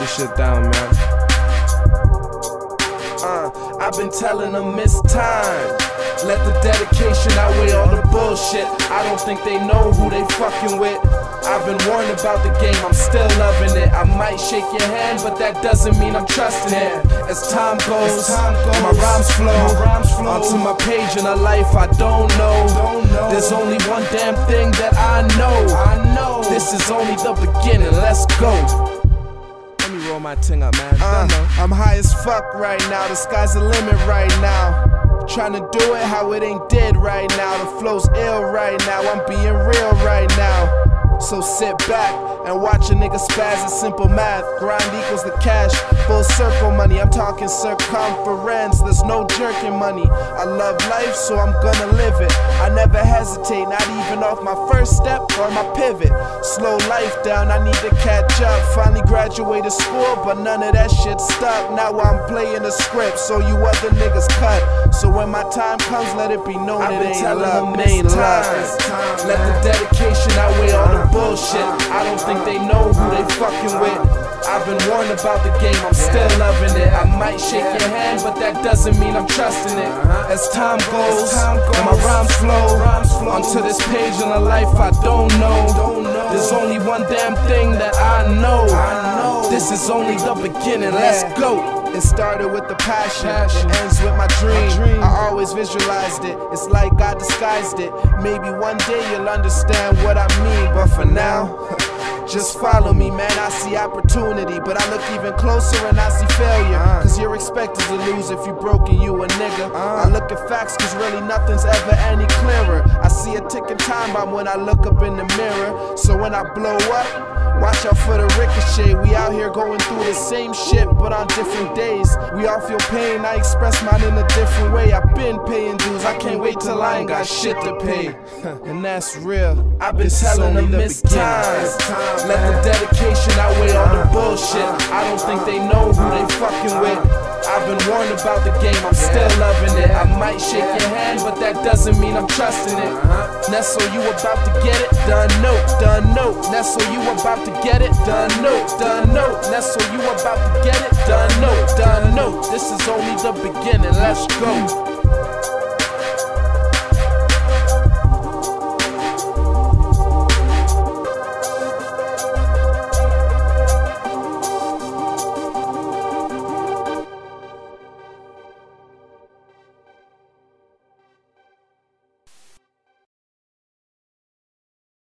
this shit down, man. I've been telling them it's time. Let the dedication outweigh all the bullshit. I don't think they know who they fucking with. I've been warned about the game, I'm still loving it. I might shake your hand, but that doesn't mean I'm trusting it. As time goes, my rhymes flow onto my page in a life I don't know. There's only one damn thing that I know. This is only the beginning, let's go. Let me roll my ting up, man. I'm high as fuck right now, the sky's the limit right now. Tryna do it how it ain't dead right now. The flow's ill right now, I'm being real right now. So sit back and watch a nigga spaz. It's simple math, grind equals the cash. Full circle money, I'm talking circumference. There's no jerking money. I love life, so I'm gonna live it. I never hesitate, not even off my first step or my pivot. Slow life down, I need to catch up. Finally graduated school, but none of that shit stuck. Now I'm playing the script, so you other niggas cut. So when my time comes, let it be known it ain't love, it ain't love. Let the dedication outweigh all the bullshit. I don't think they know who they fucking with. I've been warned about the game, I'm still loving it. I might shake your hand, but that doesn't mean I'm trusting it. As time goes, and my rhymes flow onto this page in a life I don't know. There's only one damn thing that I know. This is only the beginning, let's go. It started with the passion, it ends with my dream. I always visualized it, it's like God disguised it. Maybe one day you'll understand what I mean, but for now, just follow me, man. I see opportunity, but I look even closer and I see failure. Cause you're expected to lose if you broken, you a nigga. I look at facts cause really nothing's ever any clearer. I see a ticking time bomb when I look up in the mirror. So when I blow up, watch out for the ricochet. We out here going through the same shit, but on different days. We all feel pain, I express mine in a different way. I've been paying dues, I can't wait till I ain't got shit to pay. And that's real, I've been telling them it's time. Let the dedication outweigh all the bullshit. I don't think they know who they fucking with. I've been warned about the game, I'm still loving it. I might shake your hand, but that doesn't mean I'm trusting it. Nesso, you about to get it? Done note. Nesso, you about to get it? Done note. Nesso, you about to get it? Done note. This is only the beginning, let's go.